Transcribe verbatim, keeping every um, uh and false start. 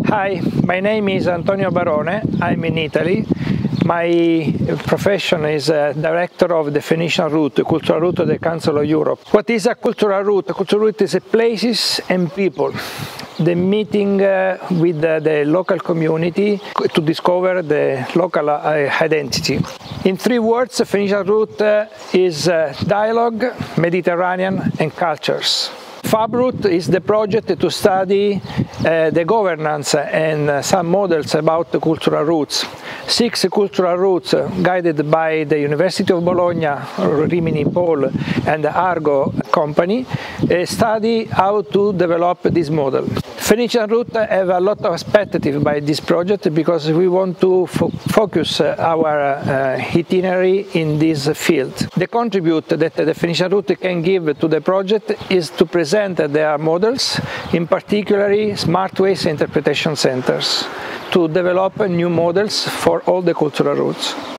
Hi, my name is Antonio Barone. I'm in Italy. My profession is uh, Director of the Phoenician Route, Cultural Route of the Council of Europe. What is a cultural route? A cultural route is a places and people. The meeting uh, with uh, the local community to discover the local uh, identity. In three words, the Phoenician Route uh, is uh, dialogue, Mediterranean and cultures. FabRoute is the project to study uh, the governance and uh, some models about the cultural routes. Six cultural routes uh, guided by the University of Bologna, Rimini Paul and the Argo company uh, study how to develop this model. Phoenician Route have a lot of perspective by this project because we want to fo focus our uh, itinerary in this field. The contribute that the Phoenician Route can give to the project is to present their models, in particular smart waste interpretation centers, to develop new models for all the cultural routes.